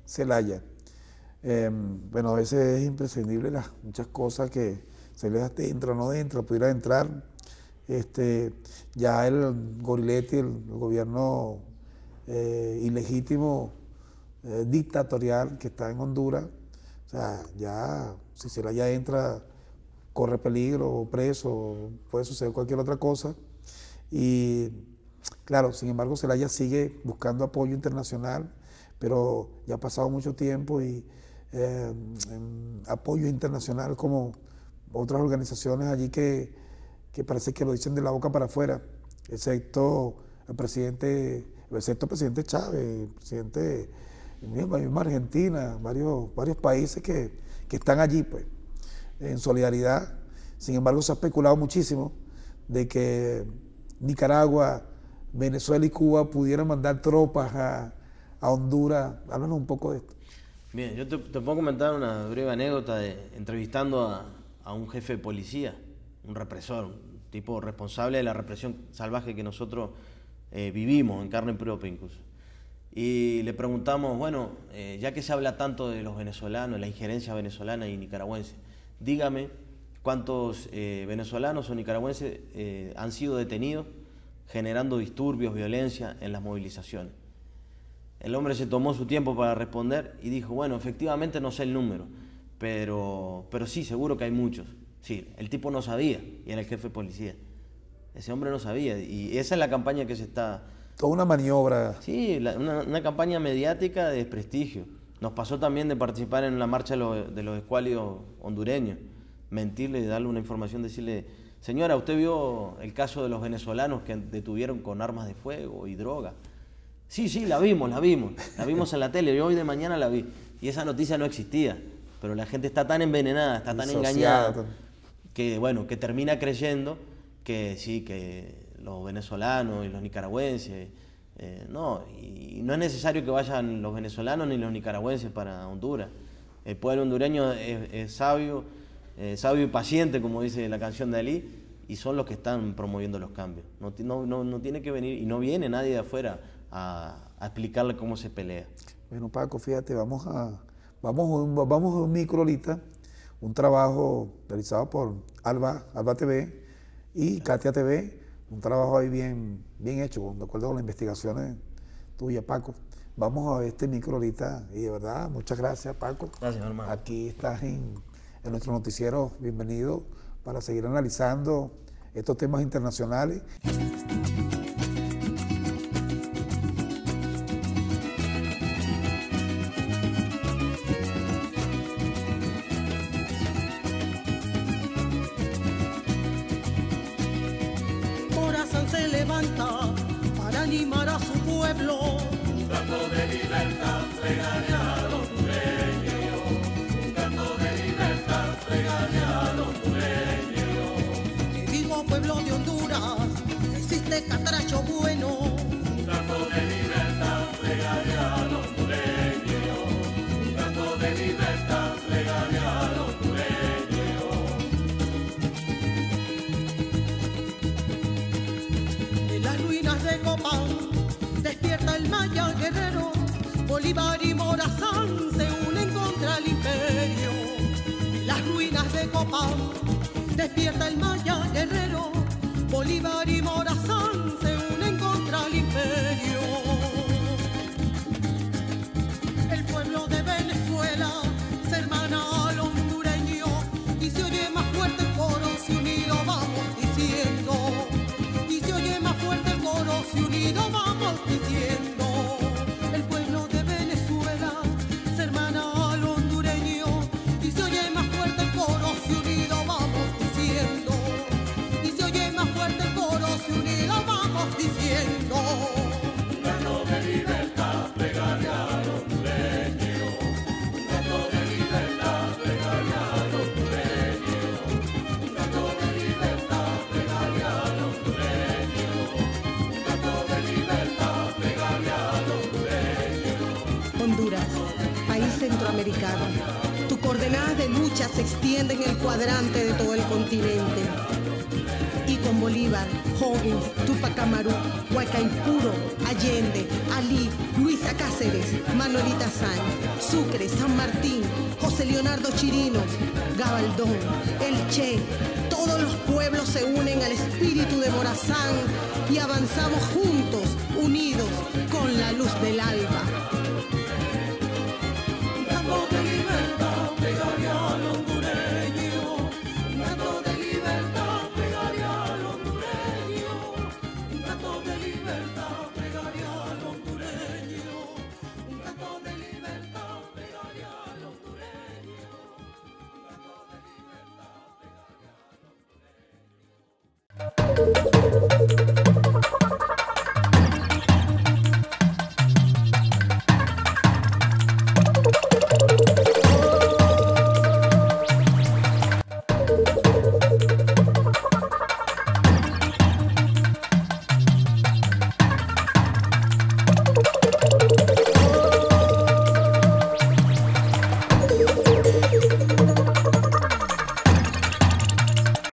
Zelaya. Bueno, a veces es imprescindible muchas cosas que Zelaya entra o no entra, pudiera entrar. Ya el Goriletti, el gobierno ilegítimo, dictatorial que está en Honduras, o sea, ya si Zelaya entra, corre peligro, preso, puede suceder cualquier otra cosa. Y claro, sin embargo, Zelaya sigue buscando apoyo internacional, pero ya ha pasado mucho tiempo y apoyo internacional como otras organizaciones allí que parece que lo dicen de la boca para afuera, excepto el presidente Chávez, el presidente mismo Argentina, varios países que están allí, pues, en solidaridad. Sin embargo, se ha especulado muchísimo de que Nicaragua, Venezuela y Cuba pudieran mandar tropas a Honduras. Háblanos un poco de esto. Bien, yo te puedo comentar una breve anécdota de entrevistando a un jefe de policía, un represor, un tipo responsable de la represión salvaje que nosotros vivimos en carne propia incluso. Y le preguntamos, bueno, ya que se habla tanto de los venezolanos, la injerencia venezolana y nicaragüense, dígame cuántos venezolanos o nicaragüenses han sido detenidos generando disturbios, violencia en las movilizaciones. El hombre se tomó su tiempo para responder y dijo, bueno, efectivamente no sé el número, pero sí, seguro que hay muchos. Sí, el tipo no sabía y era el jefe de policía. Ese hombre no sabía y esa es la campaña que se está... Toda una maniobra. Sí, una campaña mediática de desprestigio. Nos pasó también de participar en la marcha de los escuálidos hondureños, mentirle, darle una información, decirle, señora, ¿usted vio el caso de los venezolanos que detuvieron con armas de fuego y droga? Sí, la vimos en la tele, yo hoy de mañana la vi. Y esa noticia no existía, pero la gente está tan envenenada, está tan engañada, que bueno, que termina creyendo que sí, que los venezolanos y los nicaragüenses, no, y no es necesario que vayan los venezolanos ni los nicaragüenses para Honduras. El pueblo hondureño es sabio y paciente, como dice la canción de Ali, y son los que están promoviendo los cambios. No tiene que venir, y no viene nadie de afuera a explicarle cómo se pelea. Bueno, Paco, fíjate, vamos a un micro ahorita, un trabajo realizado por Alba TV y Katia TV, un trabajo ahí bien hecho, de acuerdo con las investigaciones tuyas, Paco. Vamos a ver este micro ahorita y de verdad, muchas gracias, Paco. Gracias, hermano. Aquí estás en nuestro noticiero, bienvenido para seguir analizando estos temas internacionales. Morazán se levanta para animar a su pueblo. Un canto de libertad, regale a los hondureños. Un canto de libertad, regale a los hondureños. Que vivo pueblo de Honduras, existe catracho bueno. Un canto de libertad, regale a los hondureños. Un canto de libertad, regale a los hondureños. En las ruinas de Copán despierta el maya guerrero, Bolívar y Morazán se unen contra el imperio. En las ruinas de Copán despierta el maya guerrero, Bolívar y Morazán se unen contra el imperio. El pueblo de Venezuela se hermana al hondureño y se oye más fuerte el coro si unido vamos diciendo. Y se oye más fuerte el coro si unido vamos diciendo. El pueblo de Venezuela se hermana al hondureño y se oye más fuerte el coro si unido vamos diciendo. Y se oye más fuerte el coro si unido vamos diciendo. Un canto de libertad, regale a los hondureños. Un canto de libertad, regale a los hondureños. Un canto de libertad, regale a los hondureños. Un canto de libertad, regale a los hondureños. Honduras, país centroamericano. Tu coordenada de lucha se extiende en el cuadrante de todo el continente. Y con Bolívar, O'Higgins, Tupac Amaru, Huaycaipuro, Allende, Ali, Luisa Cáceres, Manuelita Sáenz, Sucre, San Martín, José Leonardo Chirinos, Gabaldón, El Che, todos los pueblos se unen al espíritu de Morazán y avanzamos juntos, unidos, con la luz del alba. Un canto de libertad pegaría al hondureño, un canto de libertad pegaría al hondureño, un canto de libertad pegaría al hondureño, un canto de libertad pegaría al hondureño, un canto de libertad pegaría al hondureño.